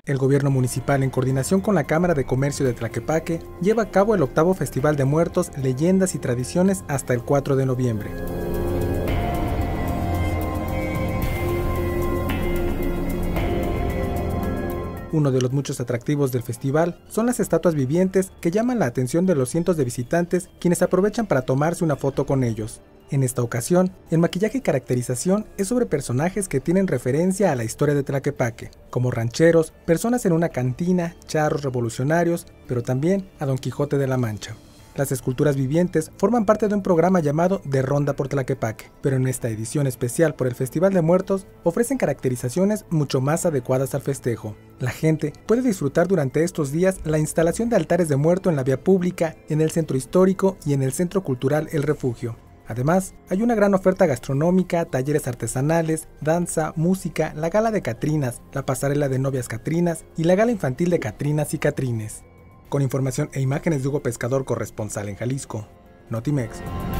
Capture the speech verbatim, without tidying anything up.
El gobierno municipal, en coordinación con la Cámara de Comercio de Tlaquepaque, lleva a cabo el octavo Festival de Muertos, Leyendas y Tradiciones hasta el cuatro de noviembre. Uno de los muchos atractivos del festival son las estatuas vivientes que llaman la atención de los cientos de visitantes, quienes aprovechan para tomarse una foto con ellos. En esta ocasión, el maquillaje y caracterización es sobre personajes que tienen referencia a la historia de Tlaquepaque, como rancheros, personas en una cantina, charros revolucionarios, pero también a Don Quijote de la Mancha. Las esculturas vivientes forman parte de un programa llamado De Ronda por Tlaquepaque, pero en esta edición especial por el Festival de Muertos ofrecen caracterizaciones mucho más adecuadas al festejo. La gente puede disfrutar durante estos días la instalación de altares de muerto en la vía pública, en el centro histórico y en el centro cultural El Refugio. Además, hay una gran oferta gastronómica, talleres artesanales, danza, música, la gala de Catrinas, la pasarela de novias Catrinas y la gala infantil de Catrinas y Catrines. Con información e imágenes de Hugo Pescador, corresponsal en Jalisco, Notimex.